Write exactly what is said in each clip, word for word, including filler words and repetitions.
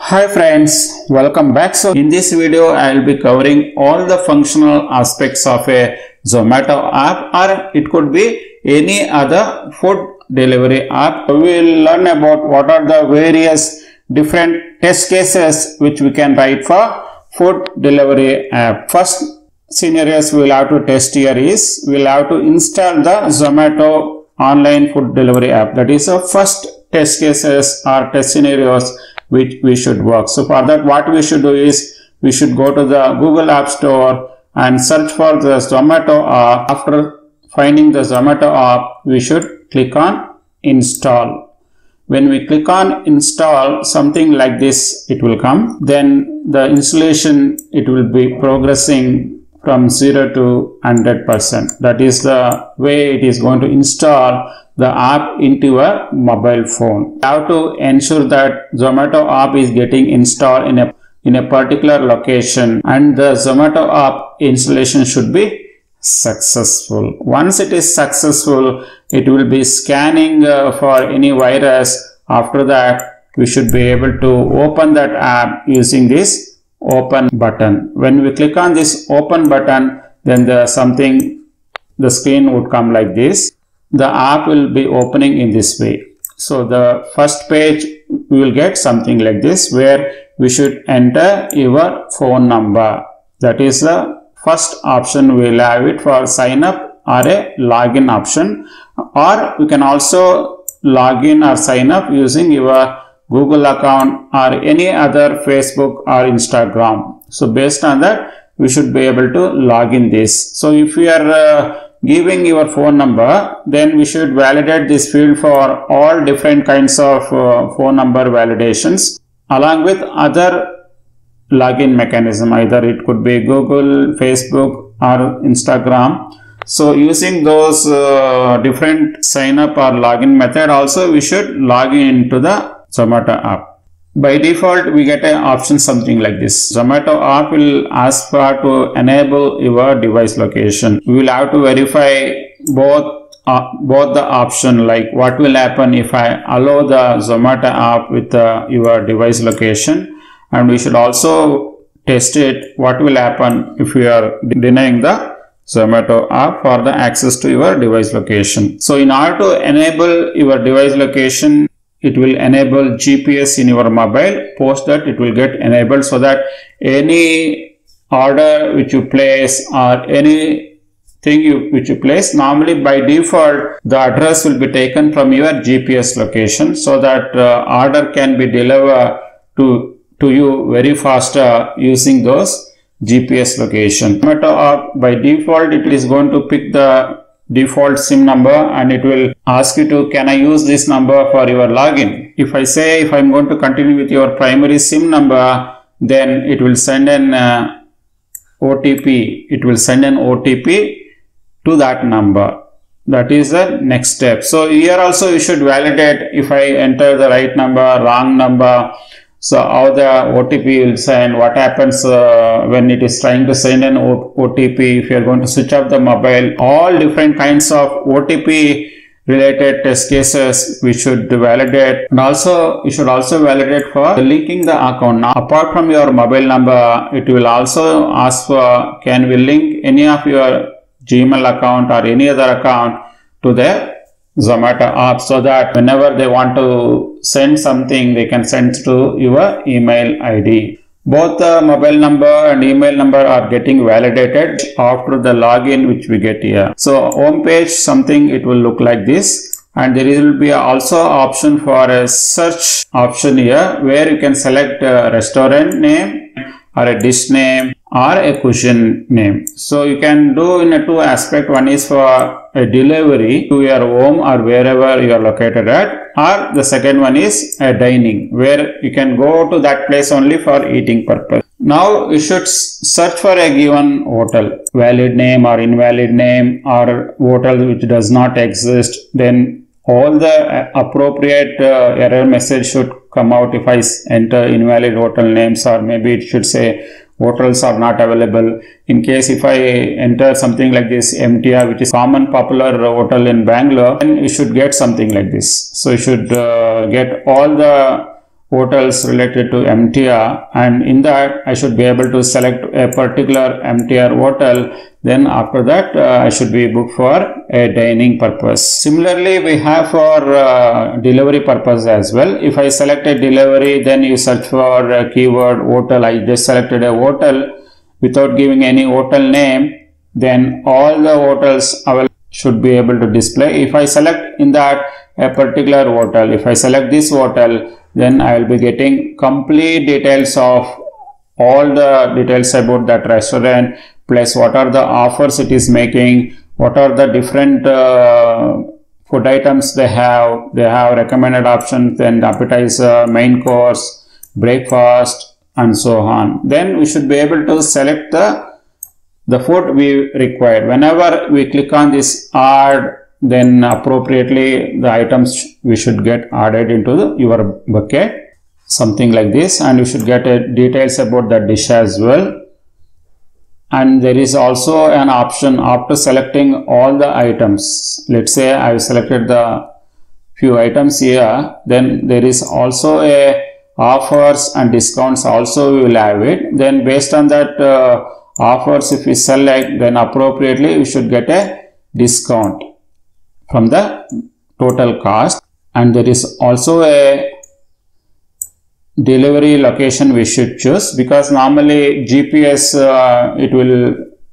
Hi friends, welcome back. So in this video I will be covering all the functional aspects of a Zomato app, or it could be any other food delivery app. We will learn about what are the various different test cases which we can write for food delivery app. First scenarios we will have to test here is we will have to install the Zomato online food delivery app. That is the first test cases or test scenarios which we should work. So for that, what we should do is we should go to the Google App Store and search for the Zomato app. After finding the Zomato app, we should click on install. When we click on install, something like this it will come. Then the installation it will be progressing from zero to one hundred percent. That is the way it is going to install the app into your mobile phone. You have to ensure that Zomato app is getting installed in a in a particular location, and the Zomato app installation should be successful. Once it is successful, it will be scanning uh, for any virus. After that, we should be able to open that app using this open button. When we click on this open button, then the something the screen would come like this. The app will be opening in this way. So the first page we will get something like this, where we should enter your phone number. That is the first option. We will have it for sign up or a login option, or we can also log in or sign up using your Google account or any other Facebook or Instagram. So based on that, we should be able to log in this. So if we are uh, giving your phone number, then we should validate this field for all different kinds of uh, phone number validations along with other login mechanism. Either it could be Google, Facebook or Instagram. So using those uh, different sign up or login method, also we should log in into the Zomato app. By default, we get an option something like this. Zomato app will ask for to enable your device location. We will have to verify both uh, both the option, like what will happen if I allow the Zomato app with uh, your device location, and we should also test it what will happen if we are denying the Zomato app for the access to your device location. So in order to enable your device location, it will enable G P S in your mobile. Post that it will get enabled, so that any order which you place or anything you, which you place, normally by default the address will be taken from your G P S location, so that uh, order can be delivered to, to you very faster using those G P S location. Zomato app by default it is going to pick the default SIM number, and it will ask you to, can I use this number for your login? If I say if I'm going to continue with your primary SIM number, then it will send an uh, O T P. It will send an O T P to that number. That is the next step. So here also you should validate if I enter the right number, wrong number. So how the O T P will send, what happens uh, when it is trying to send an O T P, if you are going to switch off the mobile, all different kinds of O T P related test cases we should validate. And also you should also validate for linking the account. Now apart from your mobile number, it will also ask for, can we link any of your Gmail account or any other account to the Zomato app, so that whenever they want to send something, they can send to your email I D. Both the mobile number and email number are getting validated after the login which we get here. So home page something it will look like this, and there will be also option for a search option here, where you can select a restaurant name or a dish name or a cuisine name. So you can do in a two aspect. One is for a delivery to your home or wherever you are located at, or the second one is a dining, where you can go to that place only for eating purpose. Now you should search for a given hotel, valid name or invalid name, or hotel which does not exist. Then all the appropriate uh, error message should come out if I enter invalid hotel names, or maybe it should say hotels are not available. In case if I enter something like this M T R, which is common popular hotel in Bangalore, then you should get something like this. So you should uh, get all the hotels related to M T R, and in that I should be able to select a particular M T R hotel. Then after that uh, I should be booked for a dining purpose. Similarly, we have for uh, delivery purpose as well. If I select a delivery, then you search for a keyword hotel. I just selected a hotel without giving any hotel name, then all the hotels available should be able to display. If I select in that a particular hotel, if I select this hotel, then I will be getting complete details of all the details about that restaurant, plus what are the offers it is making, what are the different uh, food items they have. They have recommended options, then appetizer, main course, breakfast, and so on. Then we should be able to select the the food we require. Whenever we click on this add, then appropriately the items we should get added into the, your bucket, something like this, and you should get uh, details about the dish as well. And there is also an option after selecting all the items. Let's say I have selected the few items here, then there is also a offers and discounts also we will have it. Then based on that uh, offers, if we select, then appropriately we should get a discount from the total cost. And there is also a delivery location we should choose, because normally G P S uh, it will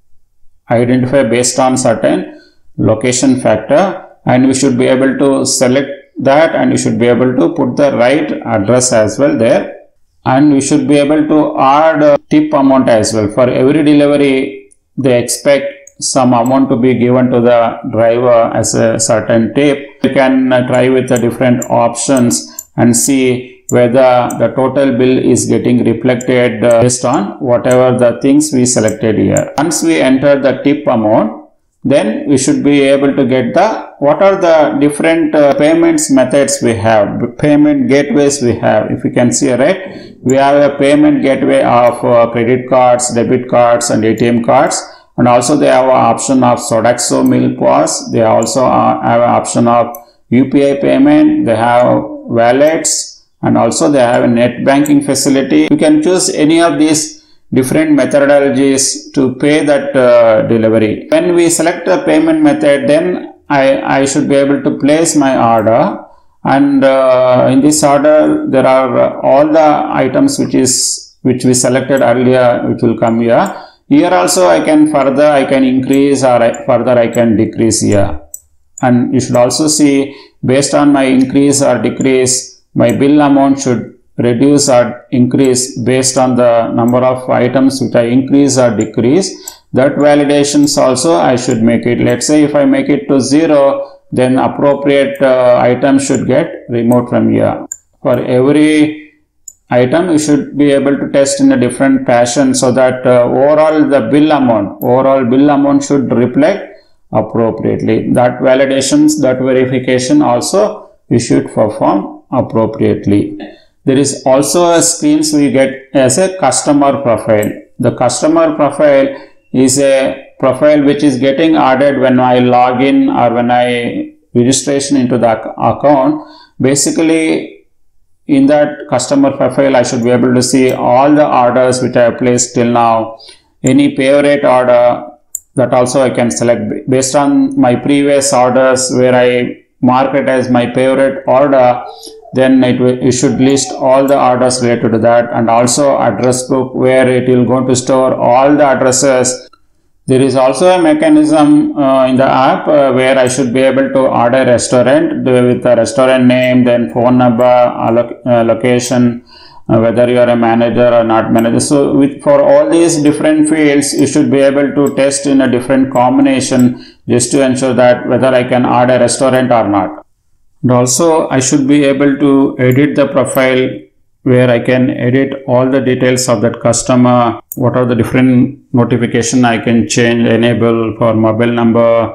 identify based on certain location factor, and we should be able to select that, and we should be able to put the right address as well there. And we should be able to add a tip amount as well. For every delivery, they expect some amount to be given to the driver as a certain tip. You can uh, try with the different options and see whether the total bill is getting reflected uh, based on whatever the things we selected here. Once we enter the tip amount, then we should be able to get the what are the different uh, payments methods we have, payment gateways we have. If you can see, right, we have a payment gateway of uh, credit cards, debit cards, and A T M cards, and also they have an option of Sodexo Meal Pass. They also uh, have an option of U P I payment. They have wallets, and also they have a net banking facility. You can choose any of these different methodologies to pay that uh, delivery. When we select a payment method, then I, I should be able to place my order, and uh, in this order there are uh, all the items which is which we selected earlier, which will come here. Here also I can further I can increase, or I, further I can decrease here. And you should also see based on my increase or decrease, my bill amount should reduce or increase based on the number of items which I increase or decrease. That validations also I should make it. Let's say if I make it to zero, then appropriate uh, item should get removed from here. For every item you should be able to test in a different fashion, so that uh, overall the bill amount overall bill amount should reflect appropriately. That validations, that verification also you should perform appropriately. There is also a screens we get as a customer profile. The customer profile is a profile which is getting added when I log in or when I registration into the account. Basically, in that customer profile, I should be able to see all the orders which I have placed till now. Any pay rate order, that also I can select based on my previous orders where I mark it as my pay rate order. Then it will, you should list all the orders related to that, and also address book where it will go to store all the addresses. There is also a mechanism uh, in the app uh, where I should be able to order a restaurant with the restaurant name, then phone number, alloc uh, location, uh, whether you are a manager or not manager. So with for all these different fields, you should be able to test in a different combination just to ensure that whether I can order a restaurant or not. And also I should be able to edit the profile where I can edit all the details of that customer. What are the different notification I can change, enable for mobile number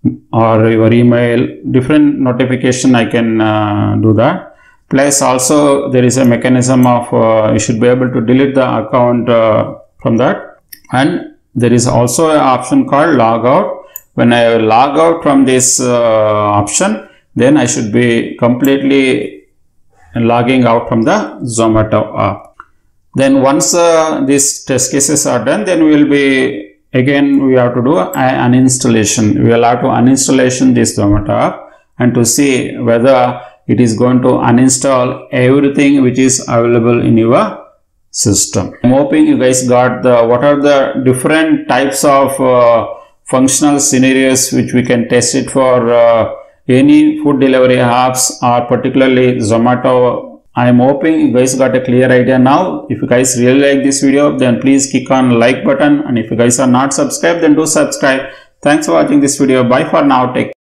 or your email, different notification I can uh, do that. Plus also there is a mechanism of uh, you should be able to delete the account uh, from that. And there is also an option called log out. When I log out from this uh, option, then I should be completely logging out from the Zomato app. Then once uh, these test cases are done, then we will be again we have to do an uninstallation. We will have to uninstallation this Zomato app and to see whether it is going to uninstall everything which is available in your system. I'm hoping you guys got the what are the different types of uh, functional scenarios which we can test it for uh, any food delivery apps or particularly Zomato. I am hoping you guys got a clear idea now. If you guys really like this video, then please click on like button, and if you guys are not subscribed, then do subscribe. Thanks for watching this video. Bye for now. Take